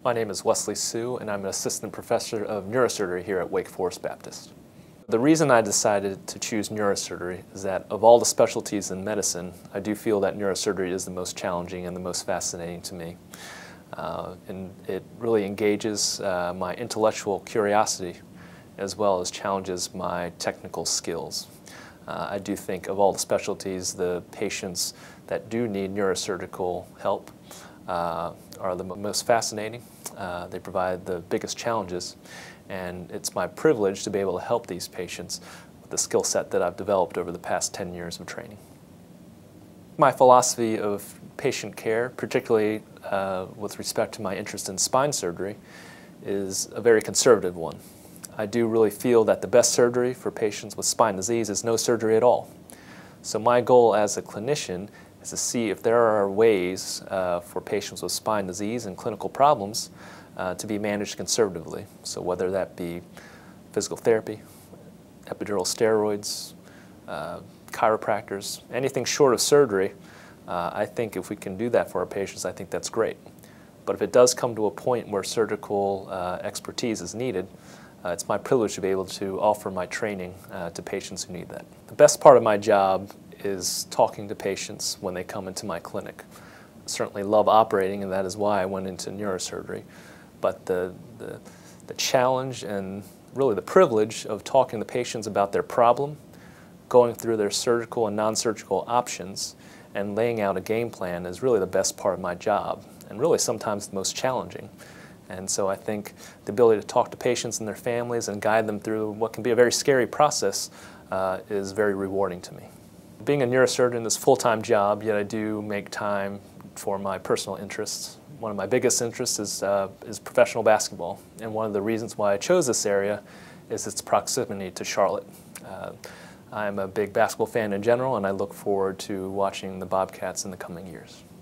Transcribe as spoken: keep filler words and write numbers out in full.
My name is Wesley Hsu, and I'm an assistant professor of neurosurgery here at Wake Forest Baptist. The reason I decided to choose neurosurgery is that of all the specialties in medicine, I do feel that neurosurgery is the most challenging and the most fascinating to me. Uh, and it really engages uh, my intellectual curiosity as well as challenges my technical skills. Uh, I do think of all the specialties, the patients that do need neurosurgical help uh, are the most fascinating. Uh, they provide the biggest challenges, and it's my privilege to be able to help these patients with the skill set that I've developed over the past ten years of training. My philosophy of patient care, particularly uh, with respect to my interest in spine surgery, is a very conservative one. I do really feel that the best surgery for patients with spine disease is no surgery at all. So my goal as a clinician is to see if there are ways uh, for patients with spine disease and clinical problems uh, to be managed conservatively. So whether that be physical therapy, epidural steroids, uh, chiropractors, anything short of surgery, uh, I think if we can do that for our patients, I think that's great. But if it does come to a point where surgical uh, expertise is needed, uh, it's my privilege to be able to offer my training uh, to patients who need that. The best part of my job is talking to patients when they come into my clinic. I certainly love operating, and that is why I went into neurosurgery. But the, the, the challenge and really the privilege of talking to patients about their problem, going through their surgical and non-surgical options, and laying out a game plan is really the best part of my job, and really sometimes the most challenging. And so I think the ability to talk to patients and their families and guide them through what can be a very scary process uh, is very rewarding to me. Being a neurosurgeon is a full-time job, yet I do make time for my personal interests. One of my biggest interests is, uh, is professional basketball, and one of the reasons why I chose this area is its proximity to Charlotte. Uh, I'm a big basketball fan in general, and I look forward to watching the Bobcats in the coming years.